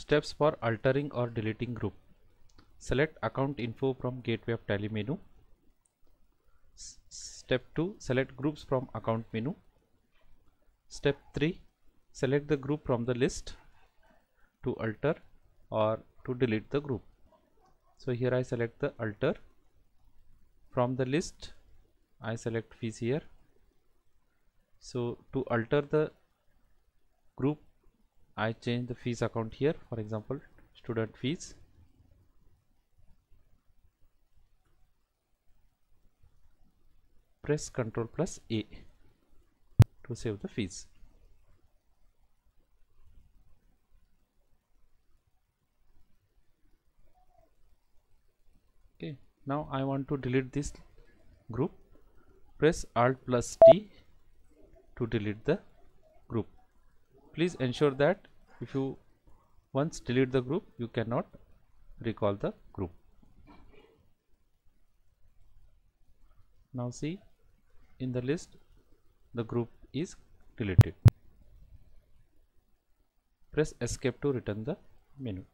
Steps for altering or deleting group. Select account info from gateway of Tally menu. Step 2, select groups from account menu. Step 3, select the group from the list to alter or to delete the group. So here I select the alter. From the list I select fees here. So to alter the group I change the fees account here, for example student fees. Press Ctrl+A to save the fees. Okay, now I want to delete this group. Press Alt+T to delete the group. Please ensure that if you once delete the group, you cannot recall the group. Now see, in the list the group is deleted. Press Escape to return the menu.